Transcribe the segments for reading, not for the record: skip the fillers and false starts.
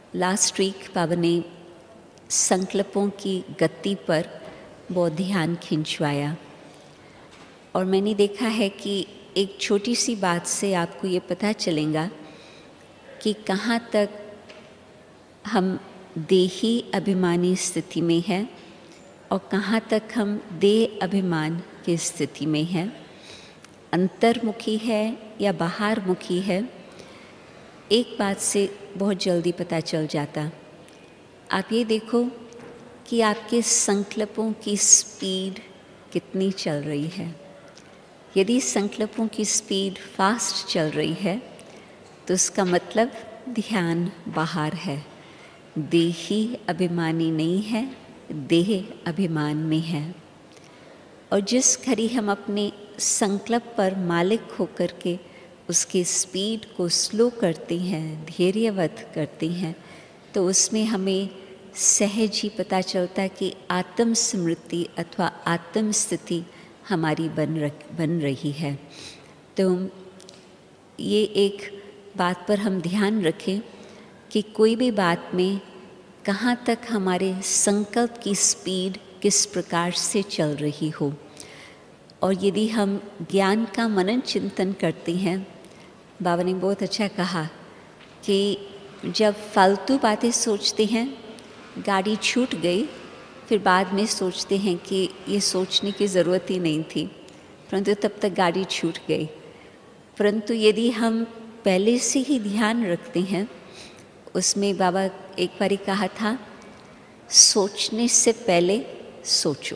Last week बाबा ने संकल्पों की गति पर बहुत ध्यान खिंचवाया और मैंने देखा है कि एक छोटी सी बात से आपको ये पता चलेगा कि कहाँ तक हम देही अभिमानी स्थिति में हैं और कहाँ तक हम देह अभिमान की स्थिति में हैं, अंतर्मुखी है या बाहरमुखी है। एक बात से बहुत जल्दी पता चल जाता। आप ये देखो कि आपके संकल्पों की स्पीड कितनी चल रही है। यदि संकल्पों की स्पीड फास्ट चल रही है तो उसका मतलब ध्यान बाहर है, देही अभिमानी नहीं है, देह अभिमान में है। और जिस घड़ी हम अपने संकल्प पर मालिक होकर के उसके स्पीड को स्लो करते हैं, धैर्यवत करते हैं, तो उसमें हमें सहज ही पता चलता है कि आत्म स्मृति अथवा आत्म स्थिति हमारी बन रही है। तो ये एक बात पर हम ध्यान रखें कि कोई भी बात में कहाँ तक हमारे संकल्प की स्पीड किस प्रकार से चल रही हो। और यदि हम ज्ञान का मनन चिंतन करते हैं, बाबा ने बहुत अच्छा कहा कि जब फालतू बातें सोचते हैं, गाड़ी छूट गई, फिर बाद में सोचते हैं कि ये सोचने की ज़रूरत ही नहीं थी, परंतु तब तक गाड़ी छूट गई। परंतु यदि हम पहले से ही ध्यान रखते हैं, उसमें बाबा एक बारी कहा था, सोचने से पहले सोचो।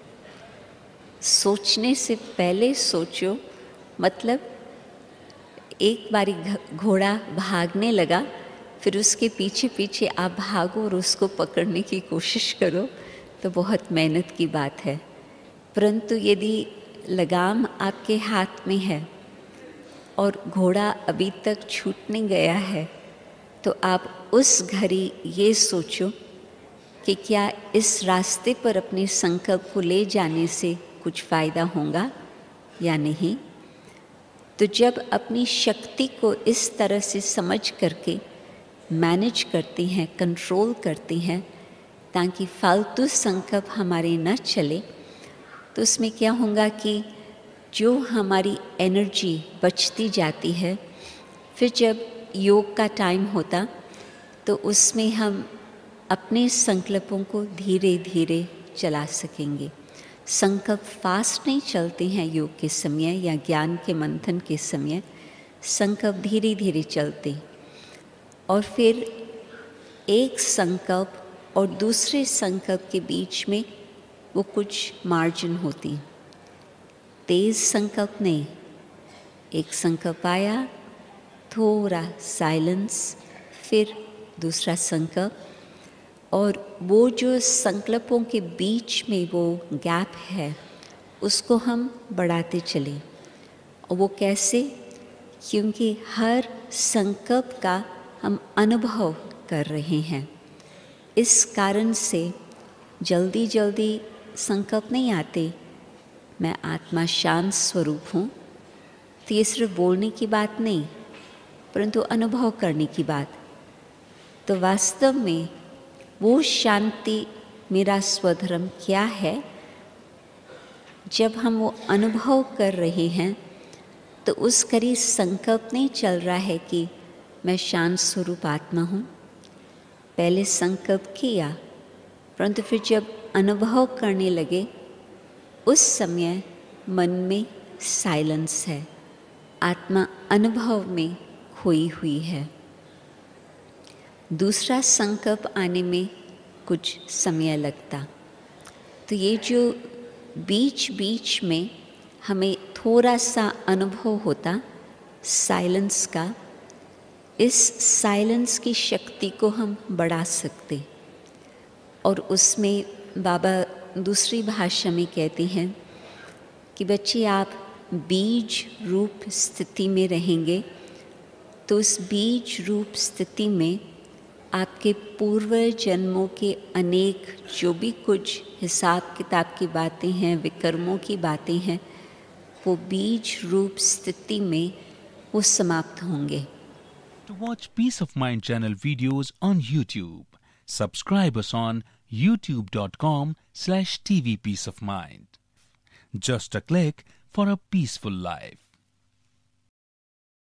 सोचने से पहले सोचो मतलब एक बारी घोड़ा भागने लगा, फिर उसके पीछे पीछे आप भागो और उसको पकड़ने की कोशिश करो तो बहुत मेहनत की बात है। परंतु यदि लगाम आपके हाथ में है और घोड़ा अभी तक छूट नहीं गया है, तो आप उस घड़ी ये सोचो कि क्या इस रास्ते पर अपने संकल्प को ले जाने से कुछ फ़ायदा होगा या नहीं। तो जब अपनी शक्ति को इस तरह से समझ करके मैनेज करते हैं, कंट्रोल करते हैं, ताकि फालतू संकल्प हमारे न चले, तो उसमें क्या होगा कि जो हमारी एनर्जी बचती जाती है, फिर जब योग का टाइम होता तो उसमें हम अपने संकल्पों को धीरे धीरे चला सकेंगे। संकल्प फास्ट नहीं चलते हैं योग के समय या ज्ञान के मंथन के समय, संकल्प धीरे धीरे चलते। और फिर एक संकल्प और दूसरे संकल्प के बीच में वो कुछ मार्जिन होती। तेज़ संकल्प नहीं, एक संकल्प आया, थोड़ा साइलेंस, फिर दूसरा संकल्प, और वो जो संकल्पों के बीच में वो गैप है उसको हम बढ़ाते चलें। और वो कैसे? क्योंकि हर संकल्प का हम अनुभव कर रहे हैं। इस कारण से जल्दी जल्दी संकल्प नहीं आते। मैं आत्मा शांत स्वरूप हूँ, तो ये सिर्फ बोलने की बात नहीं, परंतु अनुभव करने की बात। तो वास्तव में वो शांति मेरा स्वधर्म क्या है, जब हम वो अनुभव कर रहे हैं तो उस करीब संकल्प नहीं चल रहा है कि मैं शांत स्वरूप आत्मा हूँ। पहले संकल्प किया, परंतु फिर जब अनुभव करने लगे, उस समय मन में साइलेंस है, आत्मा अनुभव में खोई हुई है। दूसरा संकल्प आने में कुछ समय लगता। तो ये जो बीच बीच में हमें थोड़ा सा अनुभव होता साइलेंस का, इस साइलेंस की शक्ति को हम बढ़ा सकते। और उसमें बाबा दूसरी भाषा में कहते हैं कि बच्चे आप बीज रूप स्थिति में रहेंगे, तो उस बीज रूप स्थिति में आपके पूर्व जन्मों के अनेक जो भी कुछ हिसाब किताब की बातें हैं, विकर्मों की बातें हैं, वो बीज रूप स्थिति में वो समाप्त होंगे। to watch Peace of Mind channel videos on YouTube. Subscribe us on youtube.com/tvpeaceofmind. Just a click for a peaceful life.